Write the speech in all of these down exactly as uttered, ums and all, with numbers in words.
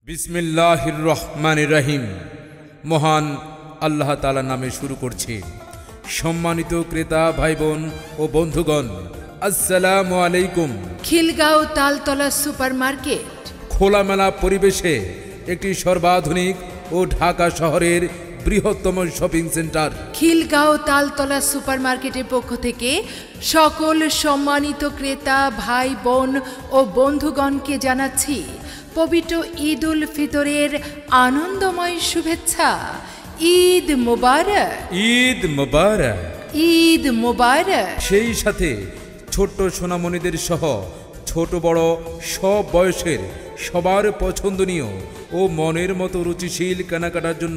বিসমিল্লাহির রহমানির রহিম। মহান আল্লাহ তাআলার নামে শুরু করছি। সম্মানিত ক্রেতা ভাই বোন ও বন্ধুগণ, আসসালামু আলাইকুম। খিলগাঁও তালতলা সুপারমার্কেট খোলামেলা পরিবেশে একটি সর্বাধুনিক ও ঢাকা শহরের বৃহত্তম শপিং সেন্টার। খিলগাঁও তালতলা সুপারমার্কেটের পক্ষ থেকে সকল সম্মানিত ক্রেতা ভাই বোন ও বন্ধুগণকে জানাচ্ছি পবিত্র ঈদ উল ফিতরের আনন্দময় শুভেচ্ছা। ঈদ মোবারক, ঈদ মোবারক, ঈদ মোবারক। সেই সাথে ছোট্ট সোনামণিদের সহ ছোট বড় সব বয়সের সবার পছন্দনীয় ও মনের মতো রুচিশীল কেনাকাটার জন্য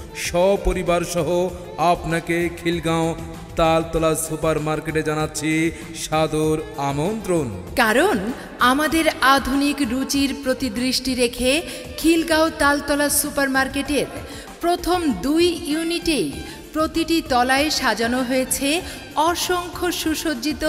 সপরিবার সহ আপনাকে খিলগাঁও তালতলা সুপার মার্কেটে জানাচ্ছি সাদর আমন্ত্রণ। কারণ আমাদের আধুনিক রুচির প্রতি দৃষ্টি রেখে খিলগাঁও তালতলা সুপারমার্কেটের প্রথম দুই ইউনিটেই প্রতিটি তলায় সাজানো হয়েছে অসংখ্য সুসজ্জিত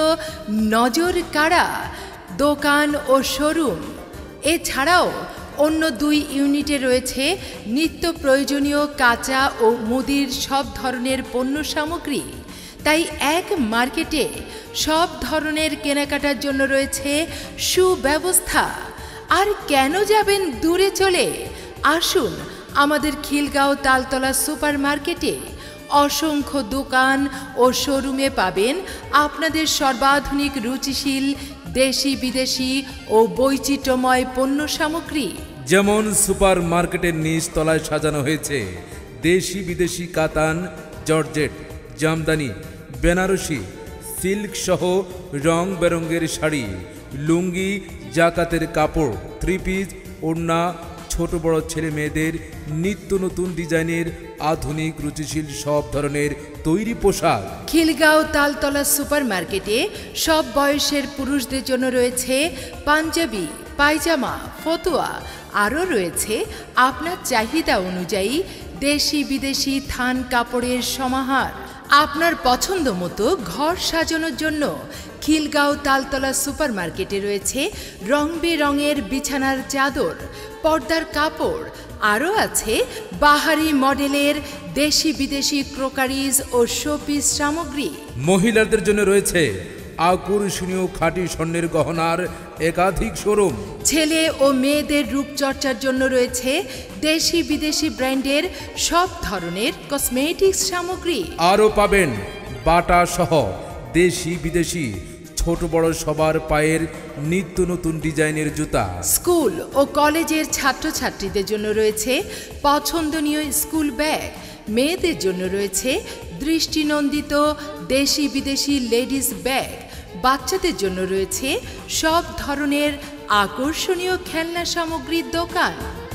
নজর কাড়া দোকান ও শোরুম। এছাড়াও অন্য দুই ইউনিটে রয়েছে নিত্য প্রয়োজনীয় কাঁচা ও মুদির সব ধরনের পণ্য সামগ্রী। তাই এক মার্কেটে সব ধরনের কেনাকাটার জন্য রয়েছে সুব্যবস্থা। আর কেন যাবেন দূরে চলে? আসুন আমাদের খিলগাঁও তালতলা সুপার মার্কেটে। অসংখ্য দোকান ও শোরুমে পাবেন আপনাদের সর্বাধুনিক রুচিশীল দেশি বিদেশি ও বৈচিত্র্যময় পণ্য সামগ্রী। যেমন সুপার মার্কেটের নিচ তলায় সাজানো হয়েছে দেশি বিদেশি কাতান, জর্জেট, জামদানি, বেনারসি, সিল্ক সহ রং বেরঙের শাড়ি, লুঙ্গি, জাকাতের কাপড়, থ্রি পিস, ওড়না, ছোট বড় ছেলে মেয়েদের নিত্য নতুন ডিজাইনের আধুনিক রুচিশীল সব ধরনের তৈরি পোশাক। খিলগাঁও তালতলা সুপার মার্কেটে সব বয়সের পুরুষদের জন্য রয়েছে পাঞ্জাবি, পায়জামা, ফতুয়া। আরও রয়েছে আপনার চাহিদা অনুযায়ী দেশি বিদেশি থান কাপড়ের সমাহার। আপনার পছন্দ মতো ঘর সাজানোর জন্য খিলগাঁও তালতলা সুপার মার্কেটে রয়েছে রং বেরঙের বিছানার চাদর, পর্দার কাপড়। আরও আছে বাহারি মডেলের দেশি বিদেশি ক্রোকারিজ ও শোপিস সামগ্রী। মহিলাদের জন্য রয়েছে আকর্ষণীয় খাঁটি স্বর্ণের গহনার একাধিক শোরুম। ছেলে ও মেয়েদের রূপচর্চার জন্য রয়েছে দেশি বিদেশি ব্র্যান্ডের সব ধরনের কসমেটিক্স সামগ্রী। আরও পাবেন বাটা সহ দেশি বিদেশি ছোট বড় সবার পায়ের নিত্য নতুন ডিজাইনের জুতা। স্কুল ও কলেজের ছাত্রছাত্রীদের জন্য রয়েছে পছন্দনীয় স্কুল ব্যাগ। মেয়েদের জন্য রয়েছে দৃষ্টিনন্দিত দেশি বিদেশি লেডিস ব্যাগ। বাচ্চাদের জন্য রয়েছে সব ধরনের আকর্ষণীয় খেলনা সামগ্রীর দোকান।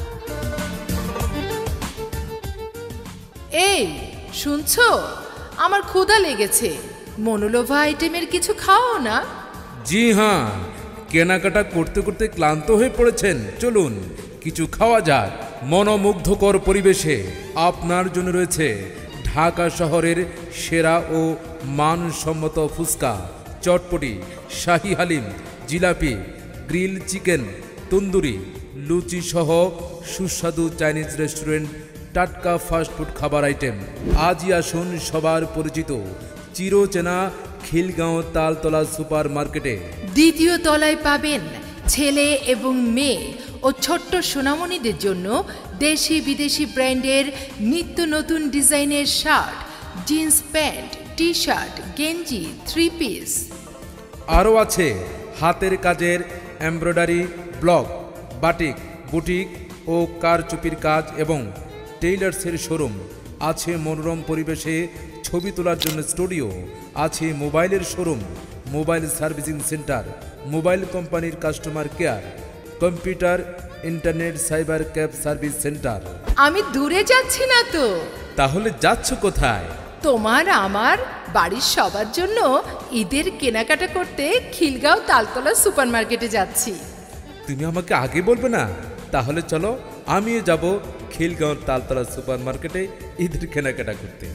এই শুনছো, আমার ক্ষুধা লেগেছে, মনোলোভা আইটেমের কিছু খাও না? জি হ্যাঁ, কেনাকাটা করতে করতে ক্লান্ত হয়ে পড়েছেন, চলুন কিছু খাওয়া যাক। মনোমুগ্ধকর পরিবেশে আপনার জন্য রয়েছে ঢাকা শহরের সেরা ও মানসম্মত ফুচকা, চটপটি, শাহি হালিম, জিলাপি, গ্রিল চিকেন, তন্দুরি, লুচি সহ সুস্বাদু চাইনিজ রেস্টুরেন্ট, টাটকা ফাস্টফুড খাবার আইটেম। আজই আসুন সবার পরিচিত চিরচেনা খিলগাঁও তালতলা সুপার মার্কেটে। দ্বিতীয় তলায় পাবেন ছেলে এবং মেয়ে ও ছোট্ট সোনামণিদের জন্য দেশি বিদেশি ব্র্যান্ডের নিত্য নতুন ডিজাইনের shirt, jeans pant, T shirt, গেঞ্জি, থ্রি পিস। আরও আছে হাতের কাজের এমব্রয়ডারি, ব্লক, বাটিক, বুটিক ও কারচুপির কাজ এবং টেইলার্সের শোরুম। আছে মনোরম পরিবেশে ছবি তোলার জন্য স্টুডিও। আছে মোবাইলের showroom, mobile servicing centre, mobile কোম্পানির customer care, computer, internet, cyber cafe service centre. আমি দূরে যাচ্ছি না তো। তাহলে যাচ্ছ কোথায়? তোমার আমার বাড়ির সবার জন্য ঈদের কেনাকাটা করতে খিলগাঁও তালতলা সুপার মার্কেটে যাচ্ছি। তুমি আমাকে আগে বলবে না? তাহলে চলো আমিও যাব খিলগাঁও তালতলা সুপার মার্কেটে ঈদের কেনাকাটা করতে।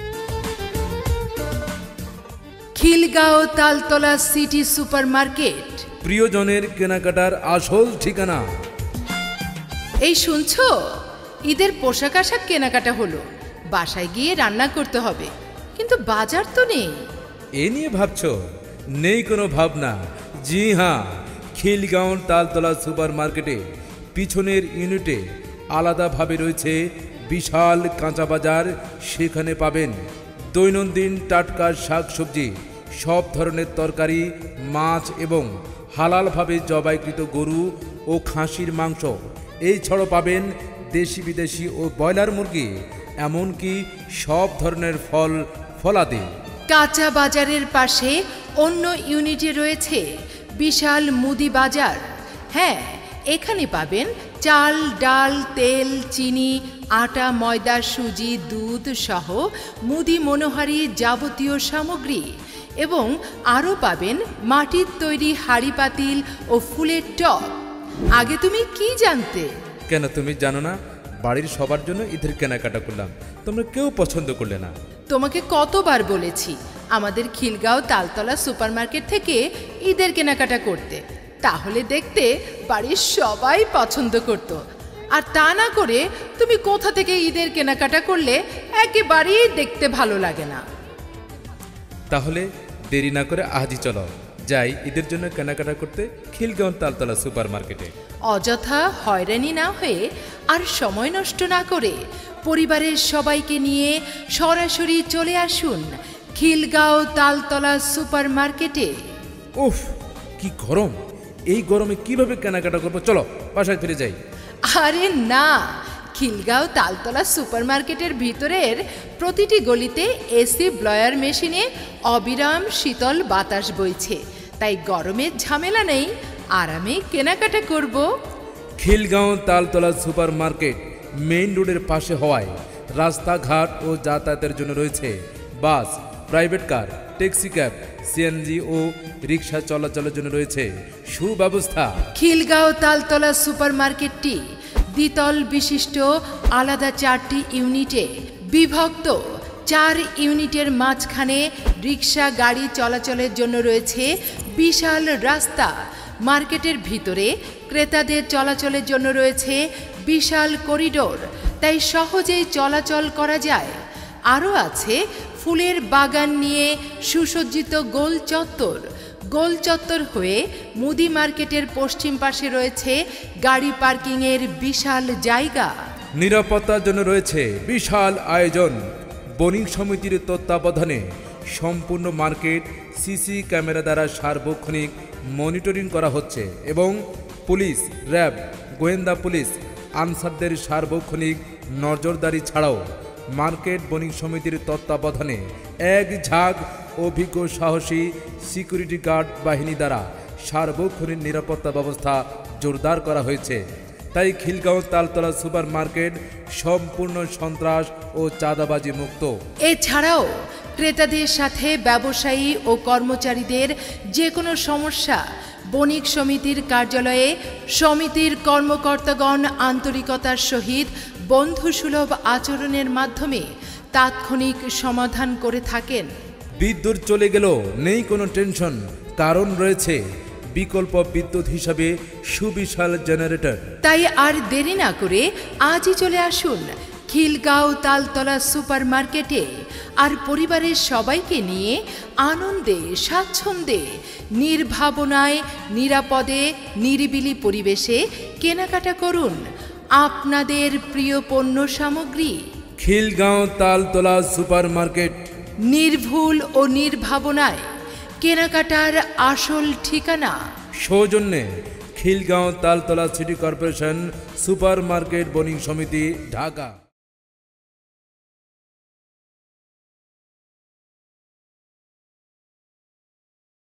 Khilgaon Taltala city super market, প্রিয়জনের কেনাকাটার আসল ঠিকানা। এই শুনছো, ঈদের পোশাক আশাক কেনাকাটা হলো, বাসায় গিয়ে রান্না করতে হবে, কিন্তু বাজার তো নেই। এ নিয়ে ভাবছো? নেই কোনো ভাবনা। জি হ্যাঁ, খিলগাঁও তালতলা সুপার মার্কেটে পিছনের ইউনিটে আলাদাভাবে রয়েছে বিশাল কাঁচা বাজার। সেখানে পাবেন দৈনন্দিন টাটকা শাকসবজি, সব ধরনের তরকারি, মাছ এবং হালালভাবে জবাইকৃত গরু ও খাসির মাংস। এই ছাড়াও পাবেন দেশি বিদেশি ও ব্রয়লার মুরগি, এমনকি সব ধরনের ফল ফলাদি। কাঁচা বাজারের পাশে অন্য ইউনিটে রয়েছে বিশাল মুদি বাজার। হ্যাঁ, এখানে পাবেন চাল, ডাল, তেল, চিনি, আটা, ময়দা, সুজি, দুধ সহ মুদি মনোহারি যাবতীয় সামগ্রী, এবং আরও পাবেন মাটির তৈরি হাঁড়ি পাতিল ও ফুলের টব। আগে তুমি কি জানতে? কেন তুমি জানো না? বাড়ির সবার জন্য ঈদের কেনাকাটা করলাম, তোমরা কেউ পছন্দ করলে না। তোমাকে কতবার বলেছি আমাদের খিলগাঁও তালতলা সুপারমার্কেট থেকে ঈদের কেনাকাটা করতে, তাহলে দেখতে বাড়ির সবাই পছন্দ করত। আর তা না করে তুমি কোথা থেকে ঈদের কেনাকাটা করলে একেবারেই দেখতে ভালো লাগে না। তাহলে দেরি না করে আজই চলো যাই ঈদের জন্য কেনাকাটা করতে খিলগাঁও তালতলা সুপার মার্কেটে। অযথা হয়রানি না হয়ে আর সময় নষ্ট না করে পরিবারের সবাইকে নিয়ে সরাসরি চলে আসুন খিলগাঁও তালতলা সুপার মার্কেটে। উফ, কি গরম! এই গরমে কিভাবে কেনাকাটা করবো? চলো বাসায় ফিরে যাই। আরে না, খিলগাঁও তালতলা সুপার মার্কেটের ভিতরের প্রতিটি গলিতে এসি ব্লয়ার মেশিনে অবিরাম শীতল বাতাস বইছে, তাই গরমের ঝামেলা নেই, আরামে কেনাকাটা করব। Khilgaon Taltola super market main রোডের পাশে হওয়ায় রাস্তাঘাট ও যাতায়াতের জন্য রয়েছে bus, private car, taxi cab, CNG ও রিক্সা চলাচলের জন্য রয়েছে সুব্যবস্থা। খিলগাঁও তালতলা সুপার মার্কেটটি দ্বিতল বিশিষ্ট আলাদা চারটি ইউনিটে বিভক্ত। চার ইউনিটের মাঝখানে রিক্সা গাড়ি চলাচলের জন্য রয়েছে বিশাল রাস্তা। মার্কেটের ভিতরে ক্রেতাদের চলাচলের জন্য রয়েছে বিশাল করিডোর, তাই সহজেই চলাচল করা যায়। আরও আছে ফুলের বাগান নিয়ে সুসজ্জিত গোল চত্বর। গোল চত্বর হয়ে মুদি মার্কেটের পশ্চিম পাশে রয়েছে গাড়ি পার্কিংয়ের বিশাল জায়গা। নিরাপত্তার জন্য রয়েছে বিশাল আয়োজন। বণিক সমিতির তত্ত্বাবধানে সম্পূর্ণ মার্কেট সিসি ক্যামেরা দ্বারা সার্বক্ষণিক মনিটরিং করা হচ্ছে এবং পুলিশ, র্যাব, গোয়েন্দা পুলিশ, আনসারদের সার্বক্ষণিক নজরদারি ছাড়াও মার্কেট বণিক সমিতির তত্ত্বাবধানে এক ঝাঁক অভিজ্ঞ সাহসী সিকিউরিটি গার্ড বাহিনী দ্বারা সার্বক্ষণিক নিরাপত্তা ব্যবস্থা জোরদার করা হয়েছে। তাই খিলগাঁও তালতলা সুপার মার্কেট সম্পূর্ণ সন্ত্রাস ও চাঁদাবাজি মুক্ত। এছাড়াও ক্রেতাদের সাথে ব্যবসায়ী ও কর্মচারীদের যে কোনো সমস্যা বণিক সমিতির কার্যালয়ে সমিতির কর্মকর্তাগণ আন্তরিকতার সহিত বন্ধুসুলভ আচরণের মাধ্যমে তাৎক্ষণিক সমাধান করে থাকেন। বিদ্যুৎ চলে গেল নেই কোনো টেনশন, কারণ রয়েছে বিকল্প বিদ্যুৎ হিসাবে সুবিশাল জেনারেটর। তাই আর দেরি না করে আজই চলে আসুন খিলগাঁও তালতলা সুপার মার্কেটে, আর পরিবারের সবাইকে নিয়ে আনন্দে স্বাচ্ছন্দ্যে নির্ভাবনায় নিরাপদে নিরিবিলি পরিবেশে কেনাকাটা করুন আপনাদের প্রিয় পণ্য সামগ্রী। খিলগাঁও তালতলা সুপার মার্কেট, নির্ভুল ও নির্ভাবনায় কেনাকাটার আসল ঠিকানা। সৌজন্যে Khilgaon Taltala city corporation super market বণিক সমিতি, ঢাকা।